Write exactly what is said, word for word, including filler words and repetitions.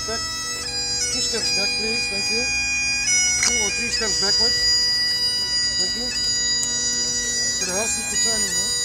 back. Two steps back, please. Thank you. Two or three steps backwards. Thank you. So the horse keeps turning, no?